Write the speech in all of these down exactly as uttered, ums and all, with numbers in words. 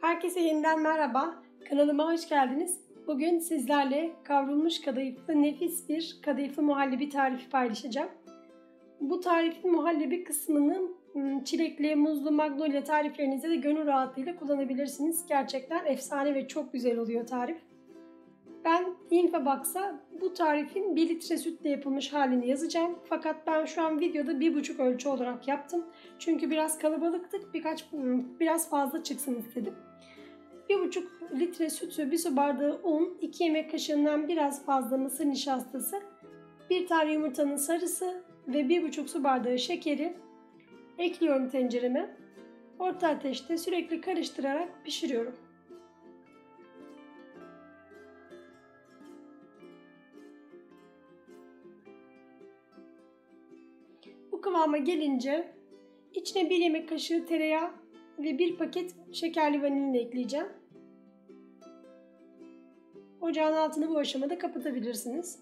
Herkese yeniden merhaba. Kanalıma hoş geldiniz. Bugün sizlerle kavrulmuş kadayıflı nefis bir kadayıflı muhallebi tarifi paylaşacağım. Bu tarifin muhallebi kısmını çilekli, muzlu, magnolia tariflerinizde de gönül rahatlığıyla kullanabilirsiniz. Gerçekten efsane ve çok güzel oluyor tarif. Ben Infobox'a bu tarifin bir litre sütle yapılmış halini yazacağım. Fakat ben şu an videoda bir buçuk ölçü olarak yaptım. Çünkü biraz kalabalıktık, birkaç biraz fazla çıksın istedim. bir buçuk litre sütü, bir su bardağı un, iki yemek kaşığından biraz fazla mısır nişastası, bir tane yumurtanın sarısı ve bir buçuk su bardağı şekeri ekliyorum tencereme. Orta ateşte sürekli karıştırarak pişiriyorum. Bu kıvama gelince içine bir yemek kaşığı tereyağı ve bir paket şekerli vanilin ekleyeceğim. Ocağın altını bu aşamada kapatabilirsiniz.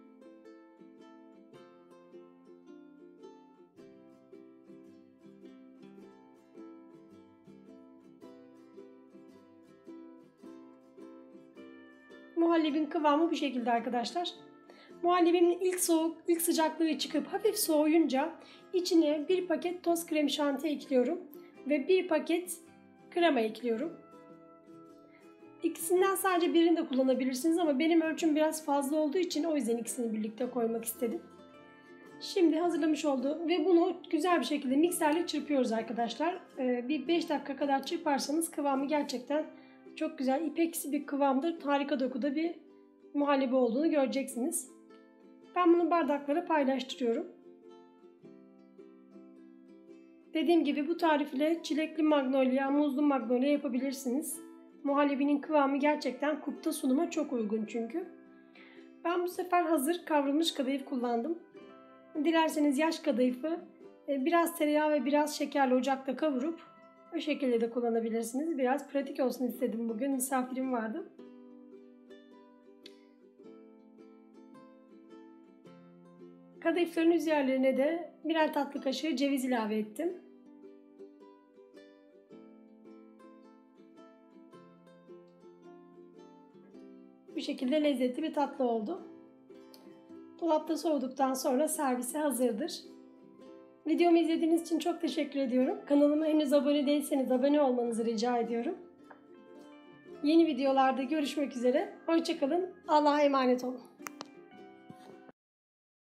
Muhallebin kıvamı bu şekilde arkadaşlar. Muhallebinin ilk soğuk, ilk sıcaklığı çıkıp hafif soğuyunca içine bir paket toz krem şanti ekliyorum ve bir paket krema ekliyorum. İkisinden sadece birini de kullanabilirsiniz ama benim ölçüm biraz fazla olduğu için o yüzden ikisini birlikte koymak istedim. Şimdi hazırlamış olduğum ve bunu güzel bir şekilde mikserle çırpıyoruz arkadaşlar. Bir beş dakika kadar çırparsanız kıvamı gerçekten çok güzel, ipeksi bir kıvamdır. Harika dokuda bir muhallebi olduğunu göreceksiniz. Ben bunu bardaklara paylaştırıyorum. Dediğim gibi bu tarif ile çilekli magnolia, muzlu magnolia yapabilirsiniz. Muhallebinin kıvamı gerçekten kupta sunuma çok uygun çünkü. Ben bu sefer hazır kavrulmuş kadayıf kullandım. Dilerseniz yaş kadayıfı biraz tereyağı ve biraz şekerle ocakta kavurup o şekilde de kullanabilirsiniz. Biraz pratik olsun istedim bugün. Misafirim vardı. Kadayıfların üzerlerine de birer tatlı kaşığı ceviz ilave ettim. Bu şekilde lezzetli bir tatlı oldu. Dolapta soğuduktan sonra servise hazırdır. Videomu izlediğiniz için çok teşekkür ediyorum. Kanalıma henüz abone değilseniz abone olmanızı rica ediyorum. Yeni videolarda görüşmek üzere. Hoşça kalın. Allah'a emanet olun.